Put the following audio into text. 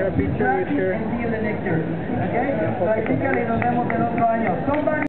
got a picture with her. And see you the next year. Okay? Practically nos vemos en otro año. Somebody